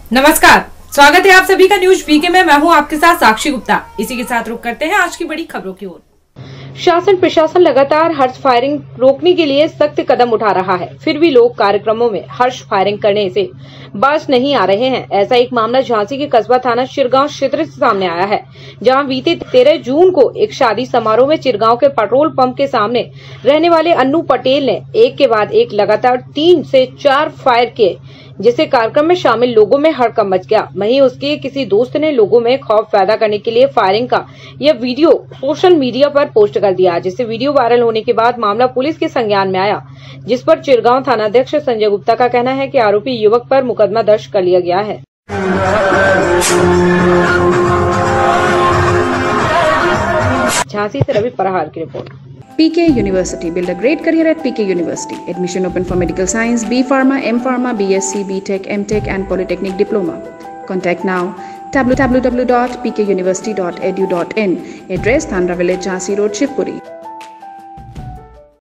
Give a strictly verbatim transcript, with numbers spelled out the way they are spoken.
नमस्कार, स्वागत है आप सभी का न्यूज पीके में। मैं हूं आपके साथ साक्षी गुप्ता। इसी के साथ रुक करते हैं आज की बड़ी खबरों की ओर। शासन प्रशासन लगातार हर्ष फायरिंग रोकने के लिए सख्त कदम उठा रहा है, फिर भी लोग कार्यक्रमों में हर्ष फायरिंग करने से बाज नहीं आ रहे हैं। ऐसा एक मामला झांसी के कस्बा थाना चिरगांव क्षेत्र से सामने आया है, जहां बीते तेरह जून को एक शादी समारोह में चिरगांव के पेट्रोल पंप के सामने रहने वाले अन्नू पटेल ने एक के बाद एक लगातार तीन से चार फायर किए, जिससे कार्यक्रम में शामिल लोगों में हड़कंप मच गया। वहीं उसके किसी दोस्त ने लोगों में खौफ पैदा करने के लिए फायरिंग का यह वीडियो सोशल मीडिया पर पोस्ट कर दिया, जिससे वीडियो वायरल होने के बाद मामला पुलिस के संज्ञान में आया, जिस पर चिरगांव थानाध्यक्ष संजय गुप्ता का कहना है कि आरोपी युवक पर मुकदमा दर्ज कर लिया गया है। झांसी से रवि परहार की report. P K University. Build a great career at P K University. Admission open for medical science, B Pharma, M Pharma, B S c, B Tech, M Tech and Polytechnic Diploma. Contact now w w w dot p k university dot e d u dot in. Address Thandra Village, Jhansi Road, Shivpuri.